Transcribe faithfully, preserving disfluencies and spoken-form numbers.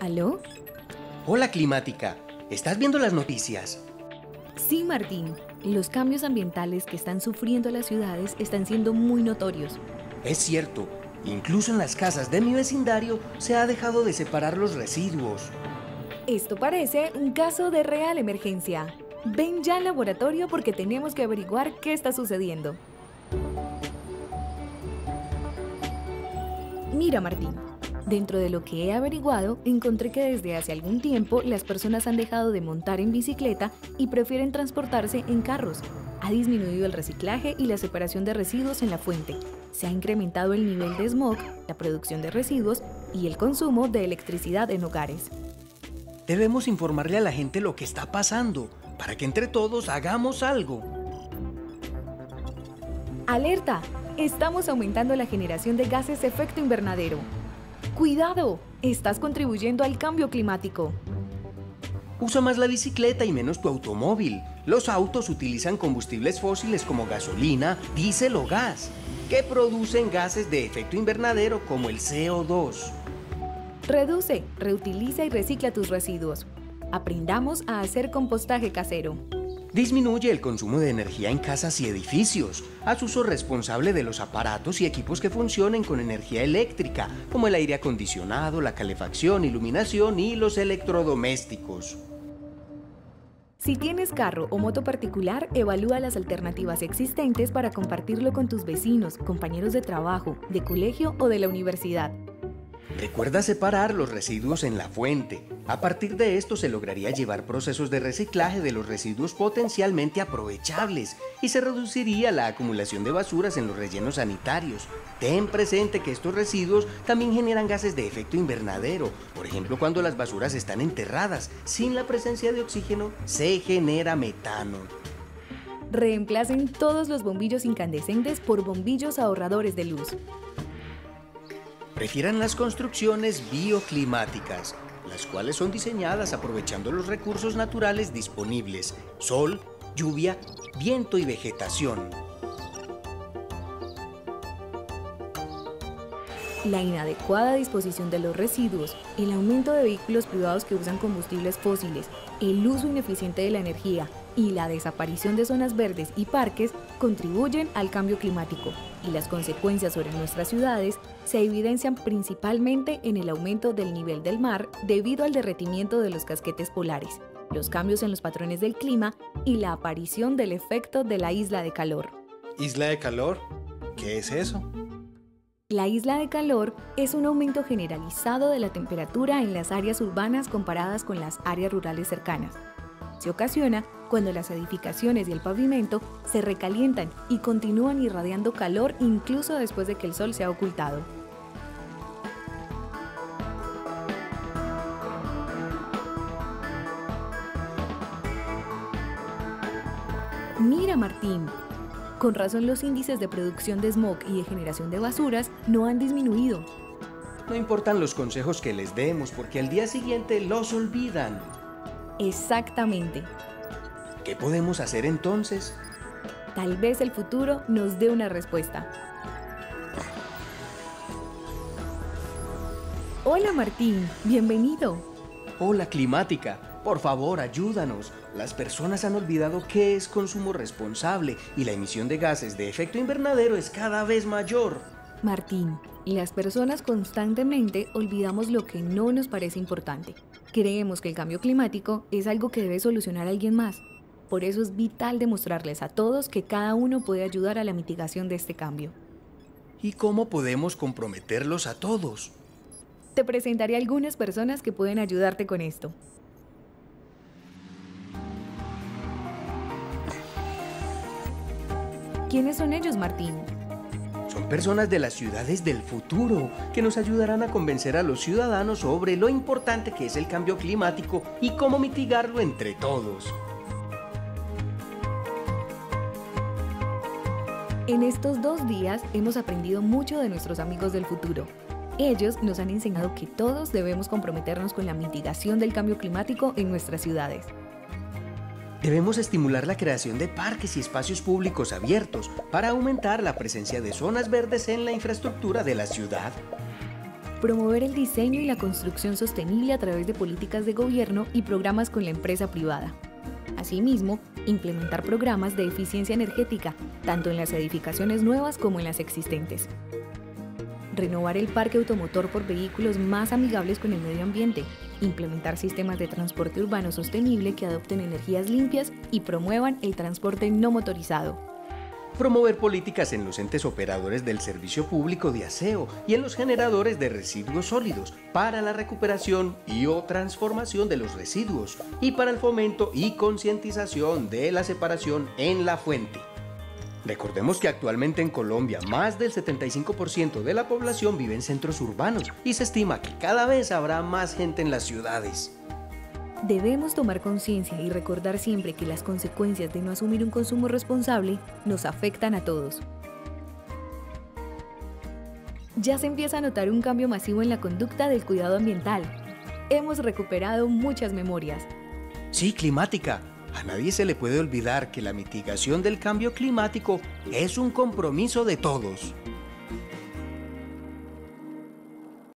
¿Aló? Hola, Climática. ¿Estás viendo las noticias? Sí, Martín. Los cambios ambientales que están sufriendo las ciudades están siendo muy notorios. Es cierto. Incluso en las casas de mi vecindario se ha dejado de separar los residuos. Esto parece un caso de real emergencia. Ven ya al laboratorio porque tenemos que averiguar qué está sucediendo. Mira, Martín. Dentro de lo que he averiguado, encontré que desde hace algún tiempo las personas han dejado de montar en bicicleta y prefieren transportarse en carros. Ha disminuido el reciclaje y la separación de residuos en la fuente. Se ha incrementado el nivel de smog, la producción de residuos y el consumo de electricidad en hogares. Debemos informarle a la gente lo que está pasando, para que entre todos hagamos algo. ¡Alerta! Estamos aumentando la generación de gases de efecto invernadero. ¡Cuidado! Estás contribuyendo al cambio climático. Usa más la bicicleta y menos tu automóvil. Los autos utilizan combustibles fósiles como gasolina, diésel o gas, que producen gases de efecto invernadero como el C O dos. Reduce, reutiliza y recicla tus residuos. Aprendamos a hacer compostaje casero. Disminuye el consumo de energía en casas y edificios. Haz uso responsable de los aparatos y equipos que funcionen con energía eléctrica, como el aire acondicionado, la calefacción, iluminación y los electrodomésticos. Si tienes carro o moto particular, evalúa las alternativas existentes para compartirlo con tus vecinos, compañeros de trabajo, de colegio o de la universidad. Recuerda separar los residuos en la fuente. A partir de esto se lograría llevar procesos de reciclaje de los residuos potencialmente aprovechables y se reduciría la acumulación de basuras en los rellenos sanitarios. Ten presente que estos residuos también generan gases de efecto invernadero. Por ejemplo, cuando las basuras están enterradas, sin la presencia de oxígeno, se genera metano. Reemplacen todos los bombillos incandescentes por bombillos ahorradores de luz. Prefieran las construcciones bioclimáticas, las cuales son diseñadas aprovechando los recursos naturales disponibles: sol, lluvia, viento y vegetación. La inadecuada disposición de los residuos, el aumento de vehículos privados que usan combustibles fósiles, el uso ineficiente de la energía y la desaparición de zonas verdes y parques contribuyen al cambio climático, y las consecuencias sobre nuestras ciudades se evidencian principalmente en el aumento del nivel del mar debido al derretimiento de los casquetes polares, los cambios en los patrones del clima y la aparición del efecto de la isla de calor. ¿Isla de calor? ¿Qué es eso? La isla de calor es un aumento generalizado de la temperatura en las áreas urbanas comparadas con las áreas rurales cercanas. Se ocasiona cuando las edificaciones y el pavimento se recalientan y continúan irradiando calor incluso después de que el sol se ha ocultado. Mira, Martín, con razón los índices de producción de smog y de generación de basuras no han disminuido. No importan los consejos que les demos, porque al día siguiente los olvidan. Exactamente. ¿Qué podemos hacer entonces? Tal vez el futuro nos dé una respuesta. Hola, Martín, bienvenido. Hola, Climática. Por favor, ayúdanos. Las personas han olvidado qué es consumo responsable y la emisión de gases de efecto invernadero es cada vez mayor. Martín, las personas constantemente olvidamos lo que no nos parece importante. Creemos que el cambio climático es algo que debe solucionar alguien más. Por eso es vital demostrarles a todos que cada uno puede ayudar a la mitigación de este cambio. ¿Y cómo podemos comprometerlos a todos? Te presentaré a algunas personas que pueden ayudarte con esto. ¿Quiénes son ellos, Martín? Son personas de las ciudades del futuro que nos ayudarán a convencer a los ciudadanos sobre lo importante que es el cambio climático y cómo mitigarlo entre todos. En estos dos días hemos aprendido mucho de nuestros amigos del futuro. Ellos nos han enseñado que todos debemos comprometernos con la mitigación del cambio climático en nuestras ciudades. Debemos estimular la creación de parques y espacios públicos abiertos para aumentar la presencia de zonas verdes en la infraestructura de la ciudad. Promover el diseño y la construcción sostenible a través de políticas de gobierno y programas con la empresa privada. Asimismo, implementar programas de eficiencia energética, tanto en las edificaciones nuevas como en las existentes. Renovar el parque automotor por vehículos más amigables con el medio ambiente, implementar sistemas de transporte urbano sostenible que adopten energías limpias y promuevan el transporte no motorizado. Promover políticas en los entes operadores del servicio público de aseo y en los generadores de residuos sólidos para la recuperación y o transformación de los residuos y para el fomento y concientización de la separación en la fuente. Recordemos que actualmente en Colombia más del setenta y cinco por ciento de la población vive en centros urbanos y se estima que cada vez habrá más gente en las ciudades. Debemos tomar conciencia y recordar siempre que las consecuencias de no asumir un consumo responsable nos afectan a todos. Ya se empieza a notar un cambio masivo en la conducta del cuidado ambiental. Hemos recuperado muchas memorias. Sí, climática. A nadie se le puede olvidar que la mitigación del cambio climático es un compromiso de todos.